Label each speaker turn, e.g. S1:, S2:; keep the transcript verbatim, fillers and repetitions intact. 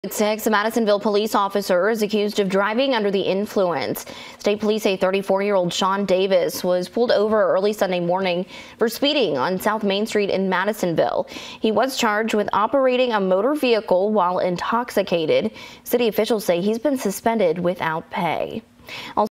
S1: Six, a Madisonville police officer is accused of driving under the influence. State police say thirty-four-year-old Sean Davis was pulled over early Sunday morning for speeding on South Main Street in Madisonville. He was charged with operating a motor vehicle while intoxicated. City officials say he's been suspended without pay. Also